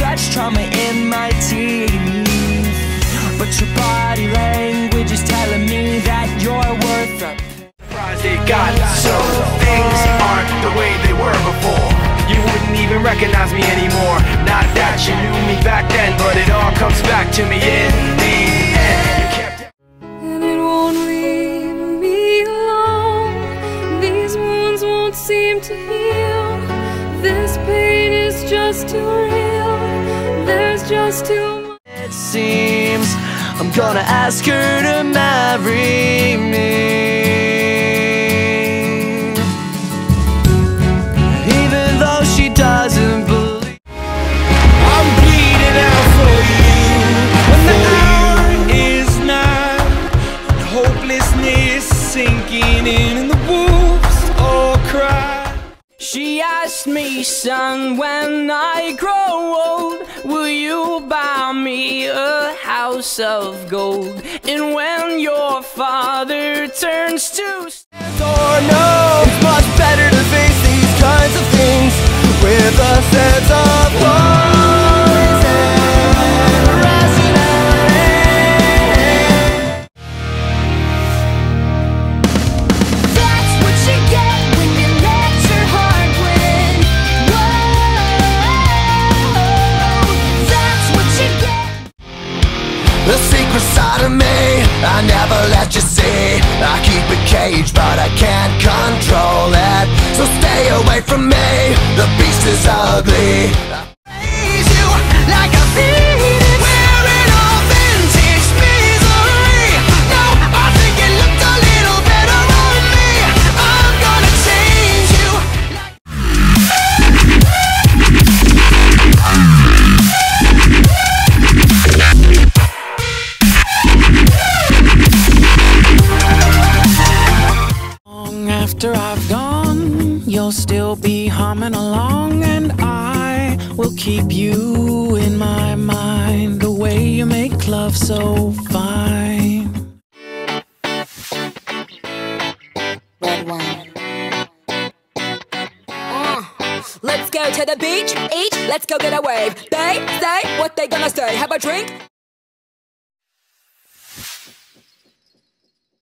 such trauma in my teeth. But your body language is telling me that you're worth a surprised it got so. Things aren't the way they were before. You wouldn't even recognize me anymore. Not that you knew me back then, but it all comes back to me in the end. You kept and it won't leave me alone. These wounds won't seem to heal. This pain is just too real. There's just too much. It seems I'm gonna ask her to marry me, even though she doesn't believe. I'm bleeding out for you when the hour is nigh. The hopelessness is sinking in and the wolves all cry. She asked me, son, when I grow old, will you buy me a house of gold? And when your father turns to or no, it's much better to face these kinds of things with a sense of poison rationality. That's what you get when you let your heart win. Whoa, that's what you get. The secret side of me, I never let you see. I keep it caged, but I can't control it. So stay away from me, the beast is ugly. I raise you like a phoenix, wearing all vintage misery. No, I think it looked a little better on me. I'm gonna change you Long after I've gone, you'll still be humming along, and I will keep you in my mind. The way you make love so fine. Red wine. Let's go to the beach, eat, let's go get a wave. They say what they gonna say. Have a drink,